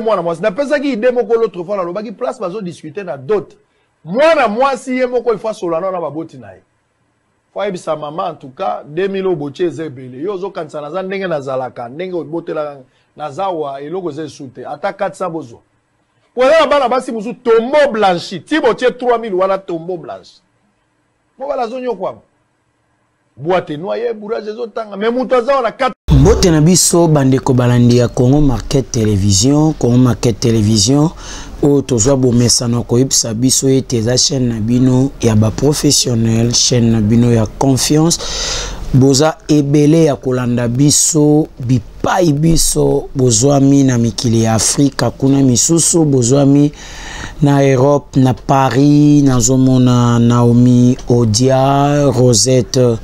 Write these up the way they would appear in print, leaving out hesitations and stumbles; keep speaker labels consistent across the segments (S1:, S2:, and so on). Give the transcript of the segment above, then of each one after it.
S1: moi na n'a pas ça qui idée moko l'autre fois na lobaki place bazo discuter na d'autres moi si ye moko il faut solana na baboti na ye faut ebisa maman en tout cas 2000 oboche zebele yo zo kanisa na za ndenge na zalaka ndenge obotela na zawa eloko ze sute ata 400 bozo pour la bana basi musu tombeau blanchi ti boche 3000 wala tombeau blanchi mo bala zo nyokwa boite noyer bourrage zo tanga mais muto za na 4
S2: Mbote na biso bandeko balandi ya Congo Market Télévision o tozwa bomesano ko yebisa biso ete za chaîne na bino ya ba professionnel, chaîne na bino ya confiance boza ebele ya kolanda biso bipai biso bozwami na mikili ya Afrika kuna misusu bozwami na Europe na Paris nazomona Naomi Odia Rosette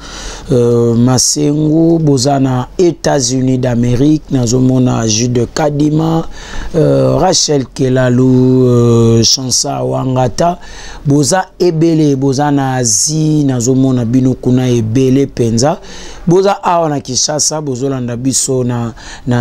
S2: Masengo boza na États-Unis d'Amérique nazomona Jude Kadima Rachel Kelalu Chansa Wangata boza ebele boza na Asie nazomona bino kuna ebele penza boza awa na Kinshasa bozolanda biso na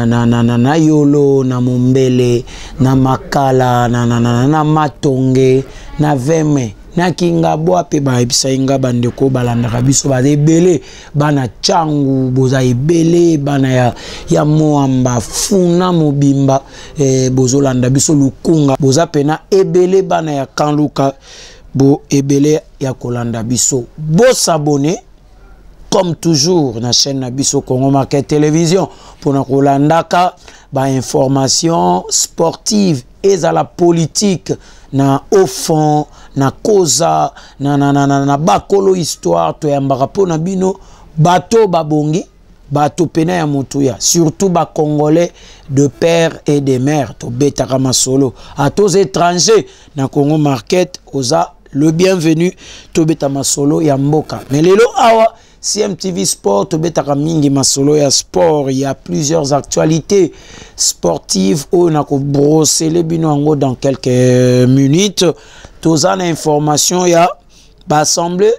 S2: Yolo na Mombele na Makala na Matonge na Veme na Kingabwa pe ba ebisa inga bandeko balanda biso ba ebele bana changu boza ebele bana ya Moamba Funa Mobimba bozolanda biso Lukunga boza pena ebele bana ya Kanluka bo ebele ya kolanda biso bo s'abonner comme toujours na chaîne na biso Congo Market Télévision pour na kolandaka ba information sportive et à la politique na au fond na causa na bakolo histoire to yambaka pona bino bato babongi bato pena ya mutuya surtout ba congolais de père et de mère to betaka masolo à tous étrangers na Congo Market oza le bienvenu to beta masolo ya mboka mais lelo awa CMTV Sport, tobetaka mingi masolo ya sport, il y a plusieurs actualités sportives où on a brossé les binongo dans quelques minutes. Toza na information ya ba assemblée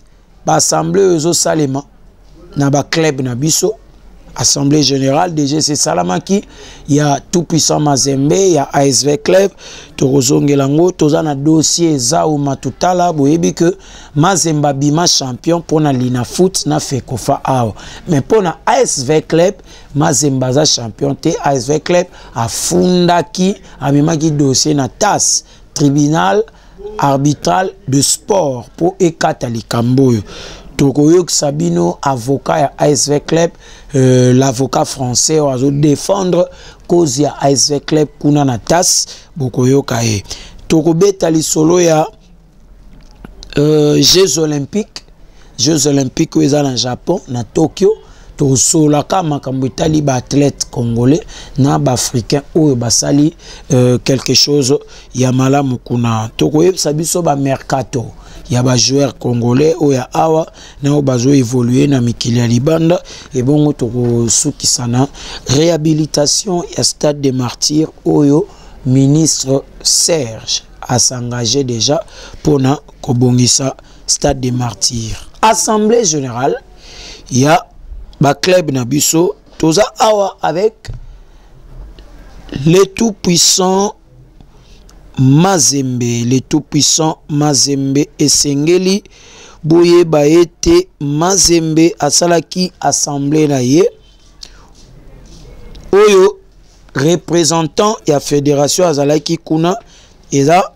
S2: aux Salema na ba club na biso assemblée générale DGC Salamaki il y a tout puissant Mazembe il y a ASV Club Torozongelango toza na dossier Zao Matutala boyebi que Mazemba bima champion pour na Lina Foot na Fekofa awa mais pour na ASV Club Mazemba za champion te ASV Club afundaki amemaki dossier na TAS tribunal arbitral de sport pour ekatali kamboyo Tokoyok Sabino, avocat à ASV Club, l'avocat français va défendre cause ya ASV Club kuna na TAS Bokoyok ae. Tokobeta li solo ya Jeux Olympiques où ils sont en Japon, na Tokyo. Tosolaka makambo itali ba athlète congolais na ba africain ou basali quelque chose ya malamu kuna. Tokoyebisa biso ba mercato. Il y a des joueurs congolais ou ya awa na bazo évoluer na mikili ya libanda et bon to suki sana réhabilitation ya stade des martyrs oyo ministre Serge a s'engagé déjà pour na kobongisa stade des martyrs. Assemblée générale il y a ba club na biso toza awa avec les tout puissants Mazembe, les tout-puissants Mazembe et Sengeli Boye Baete Mazembe Asalaki Assemblée Naye Oyo représentant ya Fédération Azalaki Kuna Eza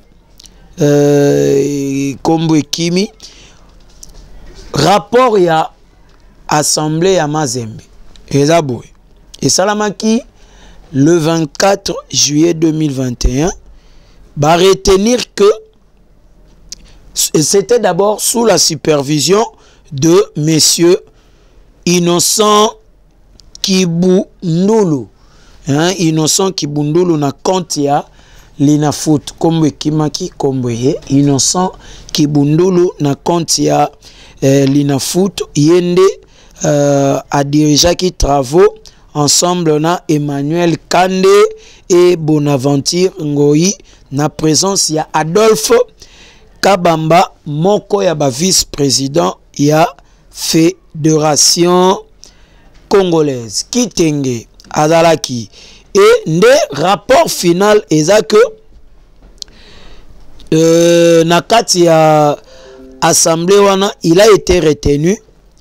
S2: Kombo Ekimi rapport ya Assemblée ya Mazembe Eza Boye et Salamaki le 24 juillet 2021 va retenir que c'était d'abord sous la supervision de messieurs Innocent Kibundulu. Innocent Kibundulu na kontia Lina Foot comme Kimaki Komboye. Innocent Kibundulu na kontia Lina Foot Yende a dirigé qui travaux ensemble na Emmanuel Kande et Bonaventure Ngoyi na présence ya Adolphe Kabamba moko ya ba vice-président ya Fédération congolaise Kitenge Azalaki et le rapport final est que na kati ya assemblée wana il a été retenu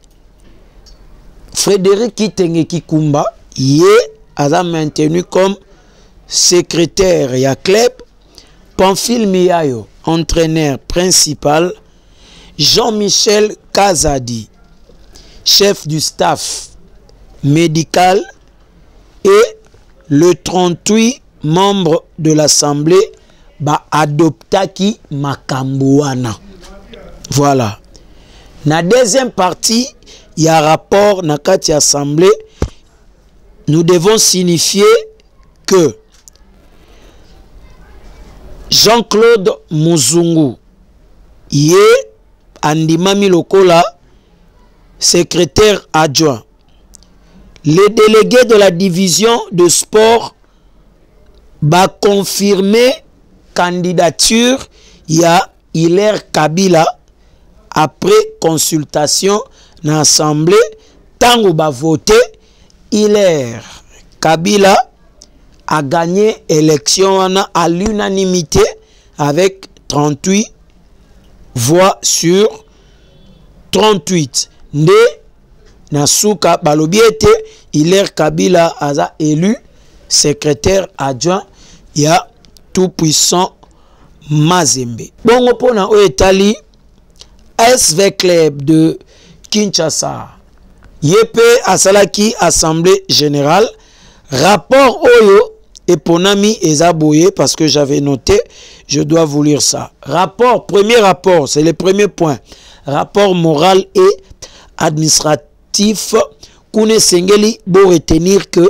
S2: Frédéric Kitenge Kikumba a maintenu comme secrétaire ya club, Pamphile Miayo entraîneur principal, Jean-Michel Kazadi chef du staff médical et le 38 membres de l'assemblée adoptaki Makambouana. Voilà. Na deuxième partie, il y a un rapport na kati assemblée. Nous devons signifier que Jean-Claude Muzungu Andimami Lokola, secrétaire adjoint. Les délégués de la division de sport confirmé candidature il y a Hilaire Kabila après consultation dans l'assemblée. Tango ba voté, Hilaire Kabila a gagné l'élection à l'unanimité avec 38 voix sur 38. Nde Nasuka Balobiete, Hilaire Kabila a élu secrétaire adjoint, il y a tout puissant Mazembe. Bon, pour Oetali, SV Club de Kinshasa, Yepe Asalaki, Assemblée Générale, rapport Oyo et Ponami Ezaboye, parce que j'avais noté, je dois vous lire ça. Rapport, premier rapport, c'est le premier point. Rapport moral et administratif, Koune Sengeli, pour retenir que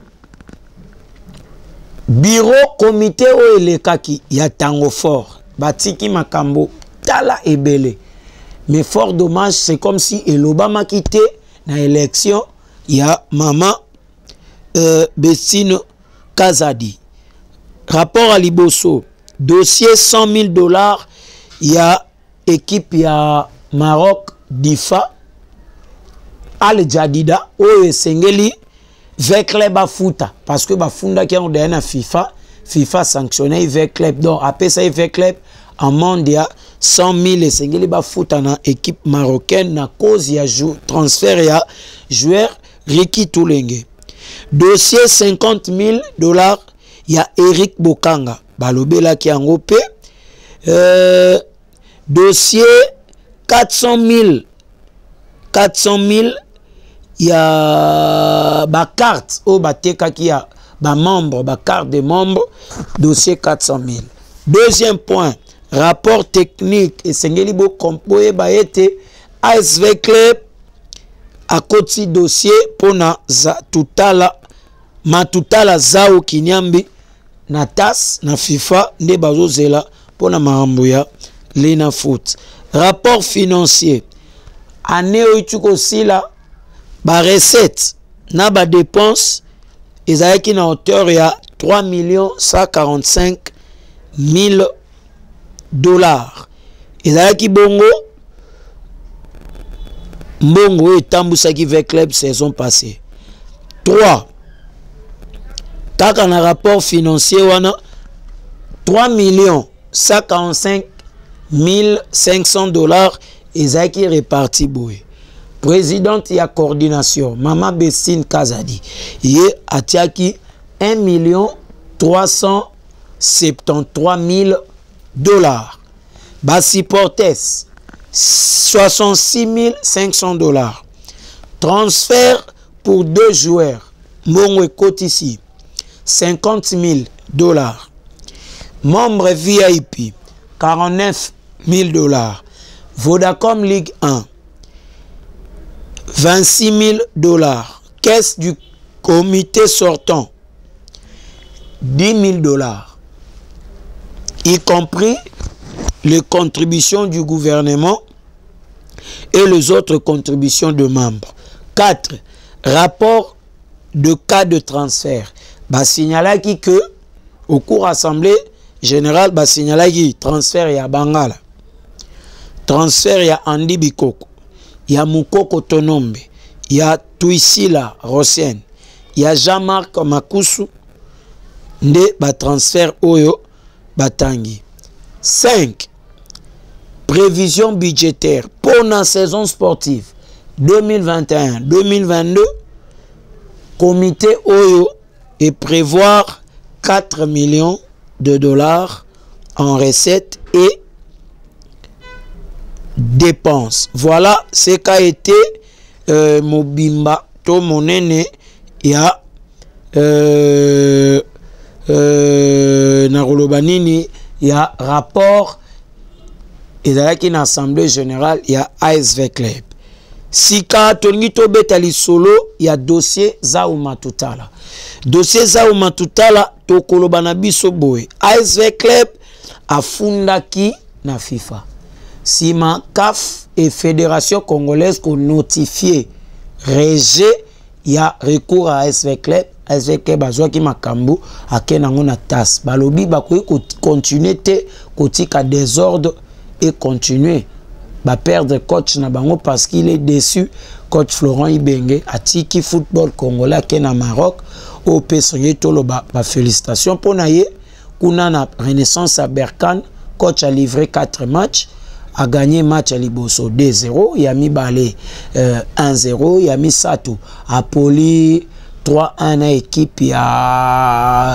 S2: bureau comité o elekaki ya tango fort batiki makambo tala ebele, mais fort dommage, c'est comme si elobama quitté na élection ya maman Bessine Kazadi. Rapport à Liboso, dossier $100,000, il y a équipe ya Maroc Difa Al Jadida o Sengeli Vecleb Bafuta, parce que Bafunda qui a ordonné à FIFA sanctionné Vecleb, donc après ça Vecleb en monde il y a 100,000 et Sengeli Bafuta dans équipe marocaine na cause il y a transfert il y a joueur Ricky Toulenge. Dossier $50,000, il y a Eric Bokanga Balobela qui a ngopé. Dossier 400,000, il y a ba carte au bateka qui a ba membre, ba carte de membre, dossier 400,000. Deuxième point, rapport technique et Sengeli Bo Kompoe ba été ASV Club à côté dossier pour na tutala matutala zao kinyambi na TAS na FIFA ne bazo zela pour na mahambuya Lena Foot. Rapport financier année oituko sila ba recette na ba dépense ezaki na hauteur ya $3,145,000. Ezaki bongo mbongo etambusaki avec club saison passée. 3 kaka na rapport financier wana $3,145,500 ezaki réparti boye. Présidente ya coordination Maman Bessine Kazadi ye atiaki $1,373,000. Basi Portes $66,500. Transfert pour 2 joueurs Mongo Côte ici $50,000. Membre VIP $49,000. Vodacom Ligue 1 $26,000. Caisse du comité sortant $10,000, y compris les contributions du gouvernement et les autres contributions de membres. 4. Rapport de cas de transfert. Signalaki que au cours assemblée générale, signalaki transfert ya Bangala, transfert ya Andy Bikoko, ya Mukoko Tonombe, ya Tuisila Rosen, ya Jean-Marc Makusu, nde ba transfert oyo batangi. 5. Prévision budgétaire pour la saison sportive 2021-2022. Comité oyo et prévoir 4 millions de dollars en recettes et dépenses. Voilà ce qu'a été Mobimba to monene ya Narolobanini ya rapport et dans une assemblée générale il y a ASV Club. Sika Tonito Betali Solo il y a dossier Zauma Tutala. Dossier Zauma Tutala to kolobana biso boy. ASV Club afundaki na FIFA. Sima CAF et Fédération congolaise qu'on notifié rejet il y a recours à ASV Club. ASV Club a qui makambu a kenango na tas. Balobi bakoy continuer te kotika désordre et continuer à perdre coach na bango parce qu'il est déçu. Coach Florent Ibenge a tiki football congolais qui na Maroc au PSG tolo ba félicitations pour naie kuna na Renaissance à Berkane. Coach a livré 4 matchs, a gagné match à Liboso 2-0, il a mis Balé 1-0, il a mis Sato à Poli 3-1 à équipe, il y a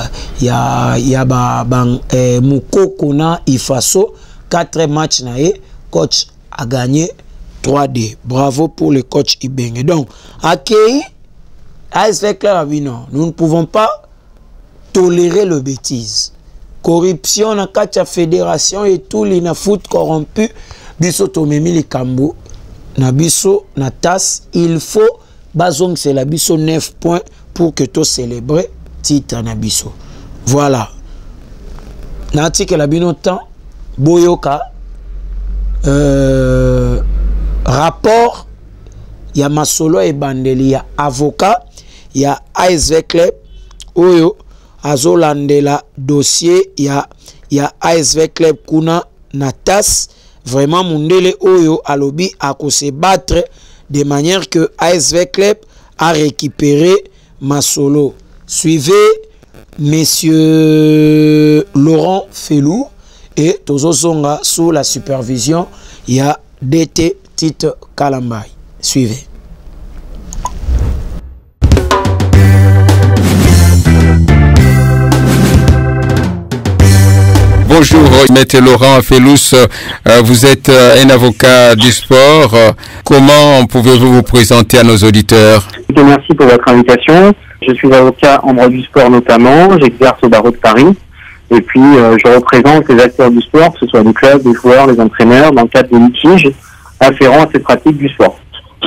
S2: Moukoko na Ifaso 4 matchs nae, coach a gagné 3-2. Bravo pour le coach Ibenge. Donc, accueilli, ASV Club, non, nous ne pouvons pas tolérer le bêtise. Corruption na kacha fédération et tout les na foot corrompu, biso tomemi les kambo, na biso na tas, il faut bazong c'est la biso 9 points pour que tu célébrer titre na biso. Voilà. Nati que la bino temps boyoka rapport il y a Masolo et Bandeli, il y a avocat, il y a ASV Club oyo azolandela dossier il y a ASV Club kuna natas vraiment mundele oyo alobi a se battre de manière que ASV Club a récupéré Masolo. Suivez monsieur Laurent Felou et Tozosonga sous la supervision il y a DT Tite Kalambay. Suivez.
S3: Bonjour, Maître Laurent Felous, vous êtes un avocat du sport. Comment pouvez-vous vous présenter à nos auditeurs?
S4: Merci pour votre invitation. Je suis avocat en droit du sport notamment, j'exerce au barreau de Paris. Et puis, je représente les acteurs du sport, que ce soit les clubs, les joueurs, les entraîneurs, dans le cadre des litiges afférents à ces pratiques du sport.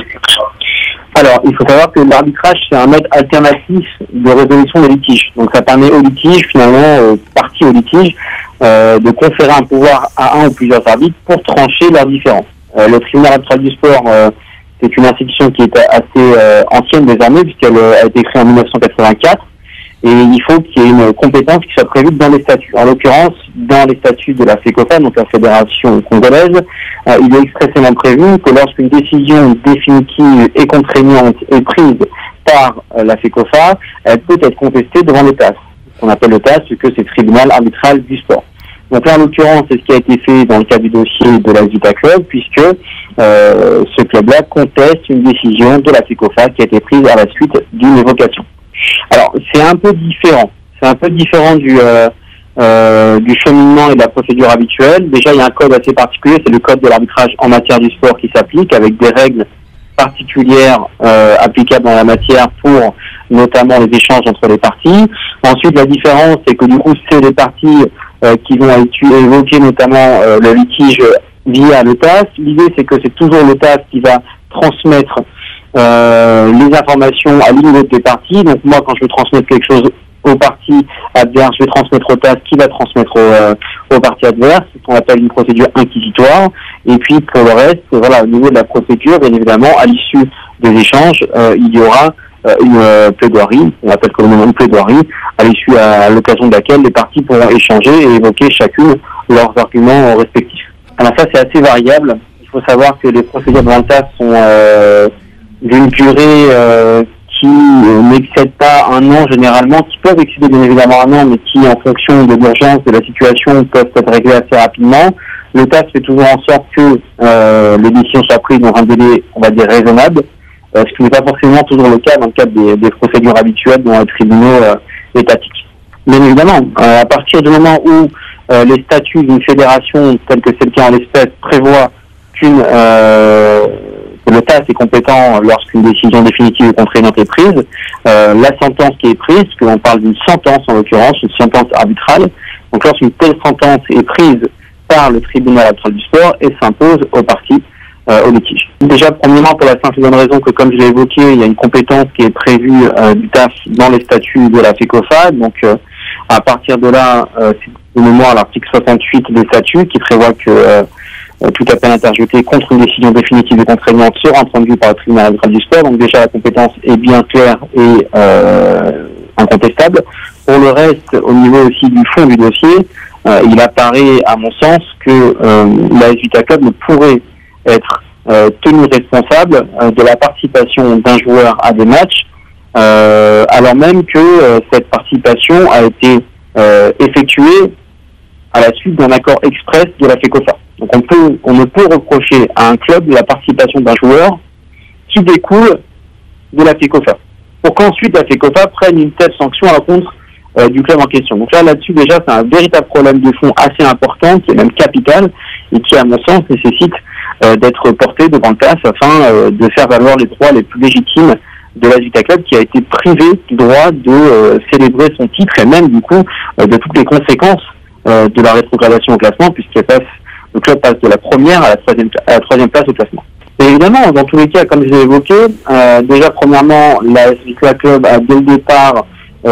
S4: Alors, il faut savoir que l'arbitrage, c'est un mode alternatif de résolution des litiges. Donc, ça permet aux litiges, finalement, parties aux litiges, de conférer un pouvoir à un ou plusieurs arbitres pour trancher leurs différends. Le tribunal arbitral du sport, c'est une institution qui est assez ancienne désormais, puisqu'elle a été créée en 1984. Et il faut qu'il y ait une compétence qui soit prévue dans les statuts. En l'occurrence, dans les statuts de la FECOFA, donc la Fédération congolaise, il est expressément prévu que lorsqu'une décision définitive et contraignante est prise par la FECOFA, elle peut être contestée devant le TAS. Ce qu'on appelle le TAS, c'est que c'est le tribunal arbitral du sport. Donc là, en l'occurrence, c'est ce qui a été fait dans le cas du dossier de la Vita Club, puisque ce club-là conteste une décision de la FECOFA qui a été prise à la suite d'une évocation. Alors, c'est un peu différent. C'est un peu différent du cheminement et de la procédure habituelle. Déjà, il y a un code assez particulier, c'est le code de l'arbitrage en matière du sport qui s'applique, avec des règles particulières applicables dans la matière pour notamment les échanges entre les parties. Ensuite, la différence, c'est que du coup, c'est les parties qui vont évoquer notamment le litige via le TAS. L'idée, c'est que c'est toujours le TAS qui va transmettre les informations à l'une des parties. Donc moi, quand je veux transmettre quelque chose aux parties adverses, je vais transmettre au TAS qui va transmettre aux parties adverses. C'est ce qu'on appelle une procédure inquisitoire. Et puis pour le reste, voilà, au niveau de la procédure, bien évidemment, à l'issue des échanges, il y aura une plaidoirie, on appelle communément une plaidoirie, à l'occasion de laquelle les parties pourront échanger et évoquer chacune leurs arguments respectifs. Alors ça, c'est assez variable. Il faut savoir que les procédures dans le TAS sont d'une durée qui n'excèdent pas un an généralement, qui peuvent excéder bien évidemment un an, mais qui, en fonction de l'urgence de la situation, peuvent être réglés assez rapidement. Le TAS fait toujours en sorte que les décisions soient prises dans un délai, on va dire, raisonnable, ce qui n'est pas forcément toujours le cas dans le cadre des procédures habituelles dans les tribunaux étatiques. Bien évidemment, à partir du moment où les statuts d'une fédération, tel que c'est le cas en l'espèce, prévoient que le TAS est compétent lorsqu'une décision définitive et contraignante est prise, la sentence qui est prise, parce qu'on parle d'une sentence en l'occurrence, une sentence arbitrale, donc lorsqu'une telle sentence est prise par le tribunal arbitral du sport et s'impose aux parties au litige. Déjà, premièrement, pour la simple et bonne raison que, comme je l'ai évoqué, il y a une compétence qui est prévue du TAS dans les statuts de la FECOFA. Donc, à partir de là, c'est de mémoire l'article 68 des statuts qui prévoit que tout appel interjeté contre une décision définitive et contraignante sera entendu par le tribunal arbitral du sport. Donc, déjà, la compétence est bien claire et incontestable. Pour le reste, au niveau aussi du fond du dossier, il apparaît, à mon sens, que l'AS Vita Club ne pourrait être tenu responsable de la participation d'un joueur à des matchs, alors même que cette participation a été effectuée à la suite d'un accord express de la FECOFA. Donc on ne peut reprocher à un club la participation d'un joueur qui découle de la FECOFA, pour qu'ensuite la FECOFA prenne une telle sanction à l'encontre du club en question. Donc là-dessus, déjà, c'est un véritable problème de fond assez important, qui est même capital, et qui, à mon sens, nécessite d'être porté devant le TAS afin de faire valoir les droits les plus légitimes de l'AS Vita Club, qui a été privé du droit de célébrer son titre et même, du coup, de toutes les conséquences de la rétrogradation au classement, puisque le club passe de la première à la troisième place au classement. Et évidemment, dans tous les cas, comme je l'ai évoqué, déjà, premièrement, l'AS Vita Club a, dès le départ,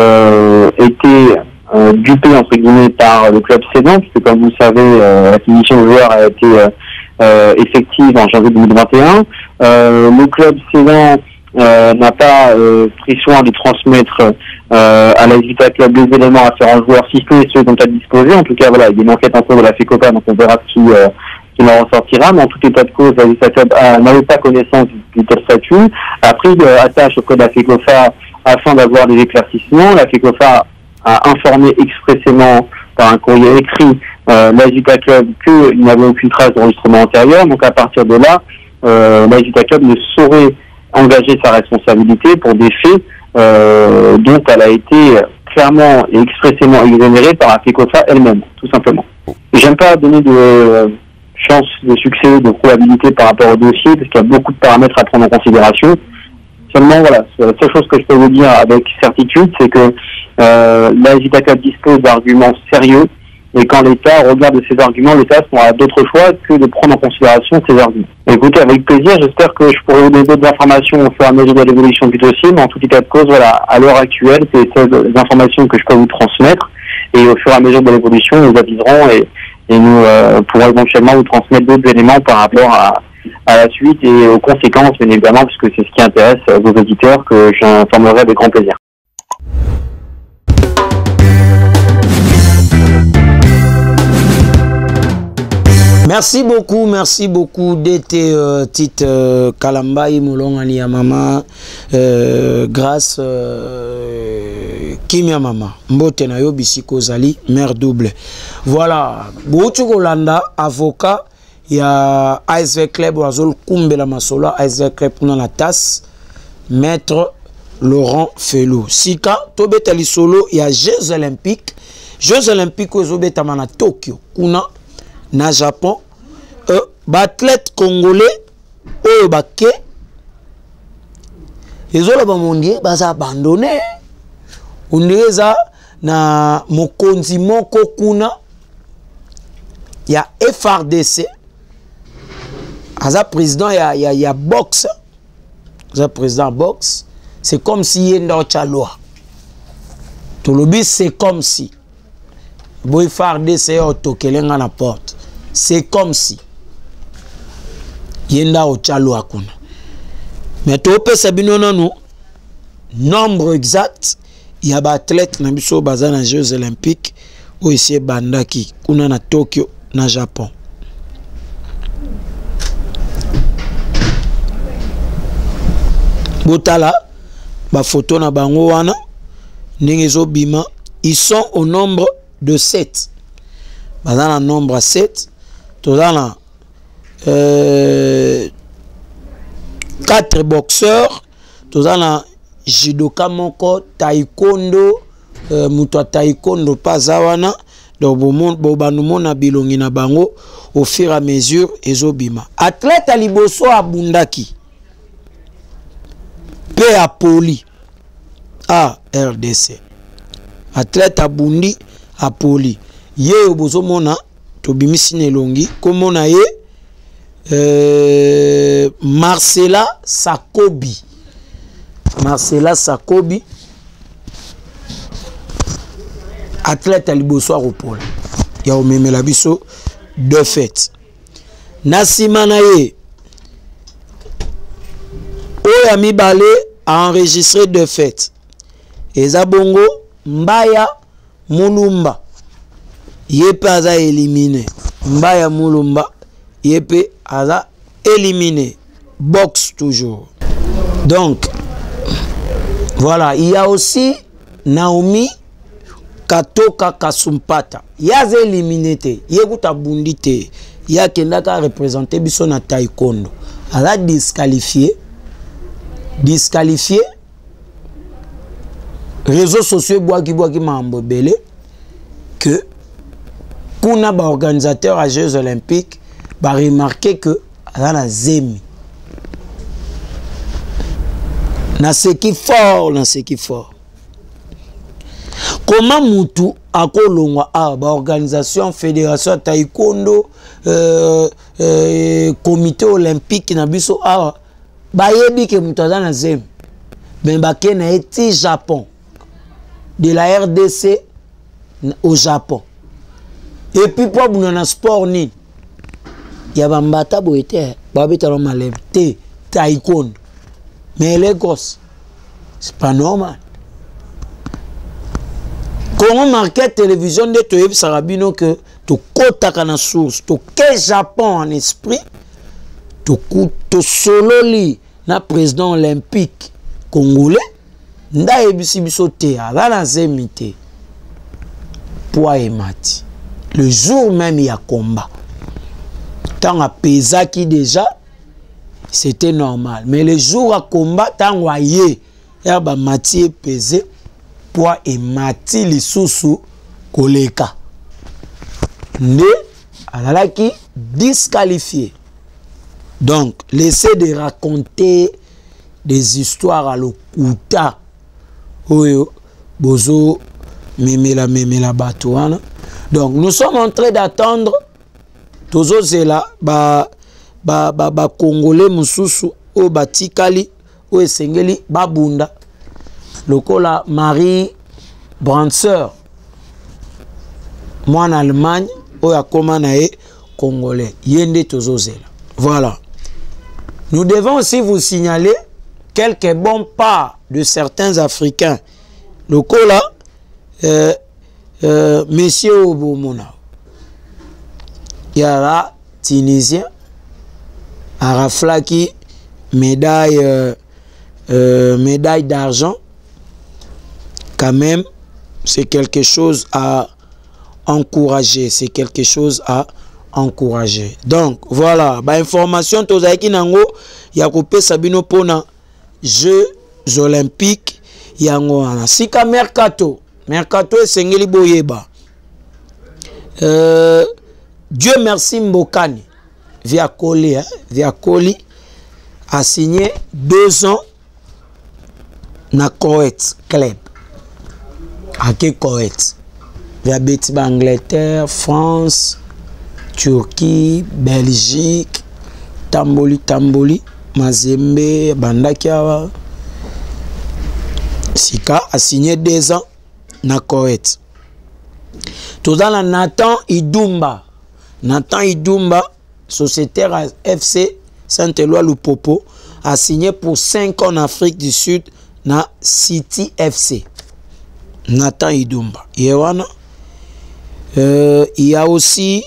S4: été dupé entre guillemets par le club cédant, puisque comme vous le savez, l'acquisition de joueurs a été effective en janvier 2021. Le club cédant n'a pas pris soin de transmettre à la Vita Club les éléments afférents aux joueurs, si ce n'est ceux dont elle disposait. En tout cas, voilà, il y a une enquête en cours de la FECOPA, donc on verra ce qui en ressortira. Mais en tout état de cause, la Vita Club n'avait pas connaissance du tel statut, a pris attache auprès de la FECOFA afin d'avoir des éclaircissements. La FECOFA a informé expressément par un courrier écrit la Vita Club qu'il n'y avait aucune trace d'enregistrement antérieur. Donc à partir de là, la Vita Club ne saurait engager sa responsabilité pour des faits dont elle a été clairement et expressément exonérée par la FECOFA elle-même, tout simplement. J'aime pas donner de chance de succès, de probabilité par rapport au dossier, parce qu'il y a beaucoup de paramètres à prendre en considération. Seulement, voilà, la seule chose que je peux vous dire avec certitude, c'est que la Vita Club dispose d'arguments sérieux, et quand l'État regarde de ces arguments, l'État n'aura d'autre choix que de prendre en considération ces arguments. Écoutez, avec plaisir, j'espère que je pourrai vous donner d'autres informations au fur et à mesure de l'évolution du dossier, mais en tout état de cause, voilà, à l'heure actuelle, c'est ces informations que je peux vous transmettre, et au fur et à mesure de l'évolution, nous aviserons et nous pourrons éventuellement vous transmettre d'autres éléments par rapport à la suite et aux conséquences, bien évidemment, puisque c'est ce qui intéresse vos auditeurs, que j'informerai avec grand plaisir.
S2: Merci beaucoup d'être titre Kalambai Molongani ya mama grâce Kimia mama mbote na yo bisiko zali mère double. Voilà, Boutou Golanda avocat ya ASV Club Wazol Kumbela Masola ASV Club pour la tasse maître Laurent Felou. Sika tobeta lisolo ya Jeux Olympiques ozobeta na Tokyo kuna na Japon, athlète congolais oyo bake ezola ba mondier baza abandonné ondeza na mokonzi moko kuna ya FRDC aza président ya boxe, aza président boxe. C'est comme si yenda ochalwa tolobi, c'est comme si boy FRDC otokelenga na porte. C'est comme si yenda ochalo akuna. Mais to pesa bino nanu nombre exact ya ba athlète na biso baza na Jeux Olympiques o ici bandaki kuna na Tokyo na Japon. Botala ba photo na bango wana ndenge bima. Ils sont au nombre de 7. Dans le nombre 7, tout dans 4 boxeurs, tout dans judoka moko, taekwondo, muto taekwondo pazawana, donc bobanoumo na bilongi na bango au fur et à mesure ezobima. Athlète aliboso abundaki. P à poli. A RDC. Athlète abundi a poli. Ye obozo mona to bimisi nelongi komona ye Marcela Sakobi. Marcela Sakobi athlète aliboso a poli. Ya omemela biso deux fêtes. Nasima na ye Oya Mibale a enregistré deux fêtes. Eza bongo Mbaya Mulumba Yepe aza éliminé. Mbaya Mulumba Yepe aza éliminé. Boxe toujours. Donc voilà, il y a aussi Naomi Katoka Kasumpata. Yaza éliminé te. Yekuta bundi te. Ya kendaka représenter biso na taekwondo. Aza disqualifié. Disqualifié. Réseaux sociaux boaki mambo belé que kuna ba organisateur à Jeux Olympiques ba remarquer que ala zemi na ce qui fort comment mutu akolongwa a ba organisation fédération taekwondo comité olympique na biso a ba yebi ke mutu na zemi ben ba ke na eti Japon de la RDC au Japon. Et puis pour un sport ni, il y a un bata boité, babita no malem, taekwondo. Mais les gosses, c'est pas normal. Comment marquer télévision de Toyib Sarabino que tu kota kana source, tu que Japon en esprit, tu solo li na président olympique congolais. Nda ebisi biso te ala zemite poids et mati. Le jour même il y a combat. Tant à pesaki déjà c'était normal, mais le jour à combat tant voyé ba mati pesé poids et mati li susu koleka. Ne ala qui disqualifié. Donc laissez de raconter des histoires à l'okuta. Oyo bozo memela batouana. Donc nous sommes en train d'attendre tozo zela ba congolais mususu o batikali o esengeli babunda lokola Marie Brandseur moi en Allemagne o yakoma na e congolais yende tozo zela. Voilà. Nous devons aussi vous signaler quelques bons pas de certains Africains. Le cola, Monsieur Obomona, il y a là, Tunisien, Araflaki, médaille d'argent. Quand même, c'est quelque chose à encourager. C'est quelque chose à encourager. Donc, voilà. Bah, information, Tozaiki Nango, Yakopé Sabino Pona. Jeux olympiques yango wana sika mercato esengeli boyeba Dieu merci Mbokani via Koli a signé 2 ans na Koweït club ake Koweït via Betiba Angleterre, France, Turquie, Belgique, Tamboli Mazembe, Bandakiawa. Sika a signé 2 ans na Koweït. Tout dans la Nathan Idumba, sociétaire à FC Saint-Éloi Lupopo, a signé pour 5 ans en Afrique du Sud na City FC. Nathan Idumba. Il y a aussi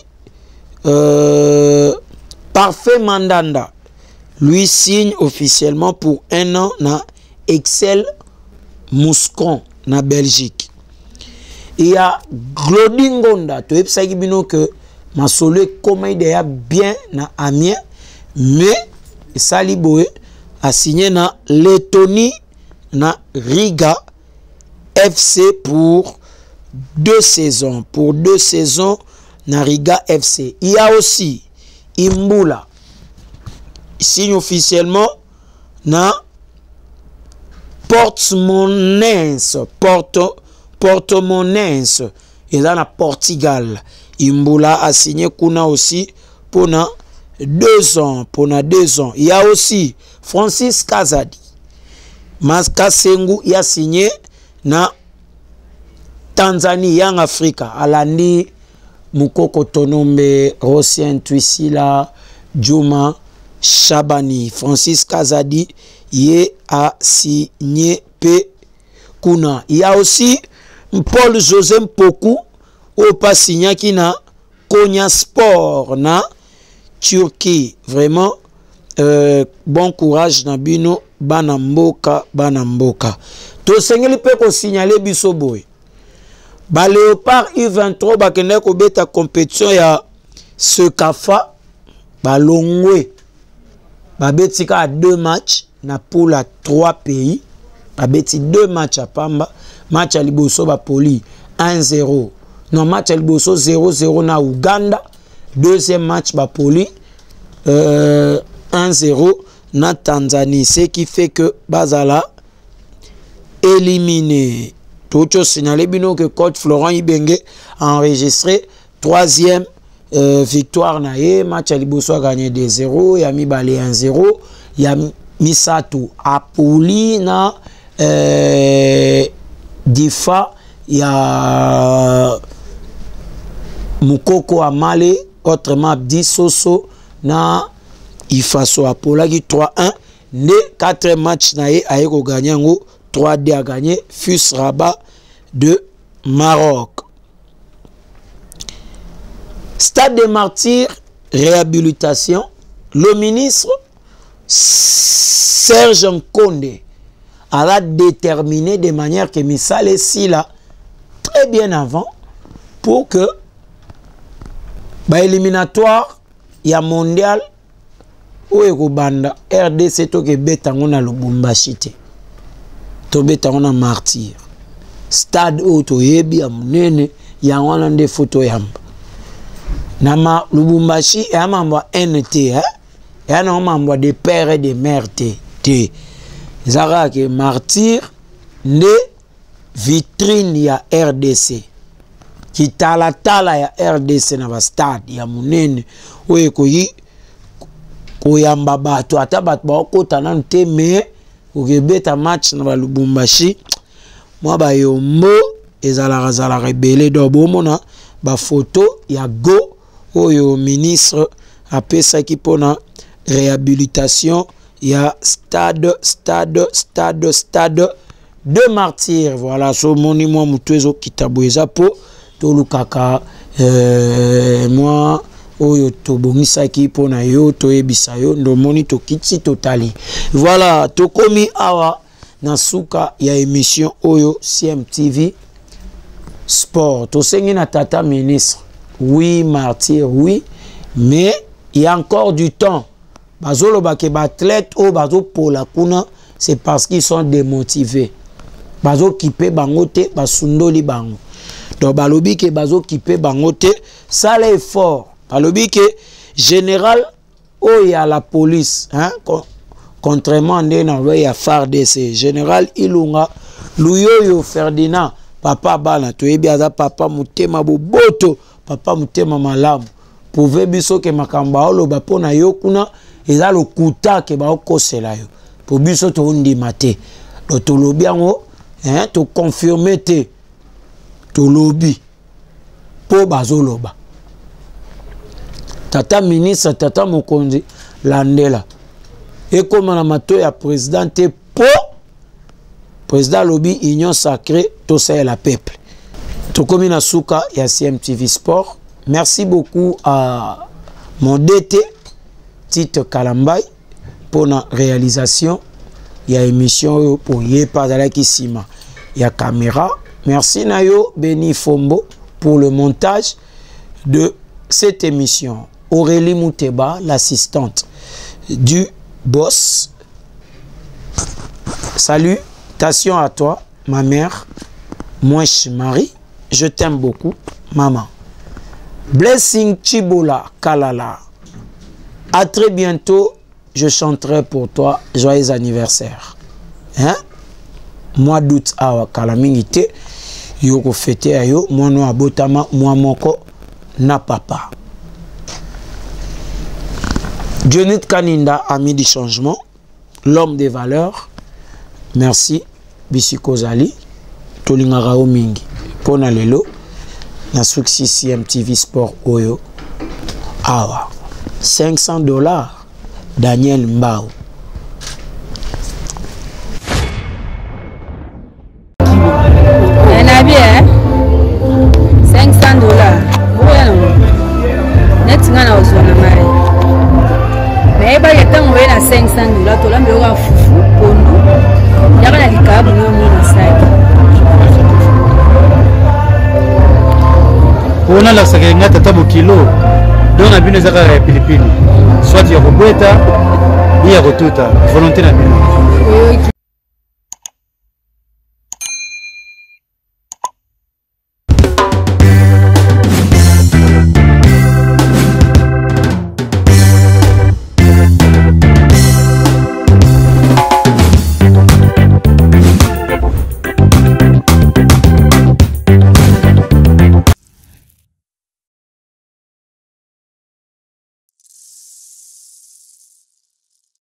S2: Parfait Mandanda. Lui signe officiellement pour 1 an na Excel Mouscron na Belgique. Il y a Glodin Gonda, tu sais que Masolo comme il est bien na Amiens, mais Saliboé a signé na Lettonie na Riga FC pour 2 saisons. Pour 2 saisons na Riga FC. Il y a aussi Imbula, signe officiellement na Portimonense, Portimonense, et là na Portugal. Imbula a signé Kuna aussi pour 2 ans. Il y a aussi Francis Kazadi. Maska Sengu il a signé na Tanzanie en Afrique. Alandi Mukoko Tonombe, Rosien Twisila, Juma Shabani. Francis Kazadi il a signé P. Kuna. Il y a aussi Paul José Mpoku au pas signé qui na Konya Sport na Turquie. Vraiment bon courage na bino banamboka. To sengeli pe ko signaler biso boy. Ba Léopard U23 ba kende ko beta compétition ya Sekafa ba Longwe. Ba betika à 2 matchs na poule à 3 pays. Ba beti 2 matchs à Pamba, match à Liboso ba Poli 1-0. Non, match à Liboso 0-0 na Uganda. Deuxième match ba Poli 1-0 na Tanzanie, ce qui fait que Bazala éliminé. Tout signalé bino que coach Florent Ibenge a enregistré 3e victoire nae. Match à Liboso a gagné 2-0, il a mis balé 1-0, il a mis Sato Apoli na Difa, il y a Mukoko Amale, autrement Abdi Soso na Ifaso Apola qui 3-1. Les 4 matchs nae a gagné 3-2 a gagné FUS Rabat de Maroc. Stade des Martyrs, réhabilitation. Le ministre Serge Nkonde a déterminé de manière que Missal est si là très bien avant pour que éliminatoire il y a mondial où est banda RDC to ke betango na Lubumbashi te to betango na Martyr stade auto yebi ya munene ya wana nde photo yamba na ma Lubumbashi ya mambo NT ya na mambo de père et de mère te zara ke Martyr nde vitrine ya RDC ki tala ya RDC na ba stade ya munene oye koyamba bato ata bato bakota nanu te me okebeta match na ba Lubumbashi mwa bayombo ezalaka ebele do bomona ba photo ya go oyo ministre apesaki mpona réhabilitation ya stade de Martyrs. Voilà, so moni moi mutu ezokita boye eza po tolukaka moi oyo tobongisaki mpona yo toyebisa yo ndomoni tokiti totali. Voilà, tokomi awa na suka ya émission oyo CMTV Sport. Tosengi na tata ministre. Oui, Martyr, oui, mais il y a encore du temps. Bazolo ba ke athlète o bazo pola kuna, c'est parce qu'ils sont démotivés. Bazo kipe bangote basundoli bango. Donc balobi ke bazo kipe bangote, ça l'effort. Balobi ke général o ya la police, hein, contrairement à ya FARDC, général Ilunga Luyoyo Ferdinand, papa bana toyebi aza papa mutema boboto, papa mutema malamu. Pouve biso ke makamba oloba pona yo kuna eza lokuta ke ba okosela yo. Po biso to ndima te. Do to lobi yango, hein, to confirmer te. To lobi po bazoloba. Tata ministre, tata mokonzi landela. Et comme na mato ya président te po président lobi union sacrée to sa la peuple. To komi na suka ya CMTV Sport. Merci beaucoup à mon DT Tite Kalambay pour la réalisation il y a émission pour y pas à la Kissima. Il y a caméra. Merci Nayo Beni Fombo pour le montage de cette émission. Aurélie Mouteba, l'assistante du boss. Salutations à toi, ma mère. Moi, Marie, je t'aime beaucoup, maman. Blessing Chibola Kalala. À très bientôt. Je chanterai pour toi. Joyeux anniversaire. Hein? Mois d'août à Kalamingite. Yoko fete ayo. Moi no abotama. Moi moko na papa. Dionit Kaninda, ami du changement. L'homme des valeurs. Merci. Bisiko Zali. Tolingarao Mingi. Pona lelo. Na succès CMTV Sport Oyo. Awa. $500. Daniel Mbao.
S5: Un bien, $500. Net ngana ozwana mai. Mais ba yetango na $500 to lambe wa fufu pondu. Yaka na likabu no mona sai.
S6: Ona la sakenga tatabu kilo. Donc abine zaka pilipili. Soit ya robota, ya rotuta, volonté na bino.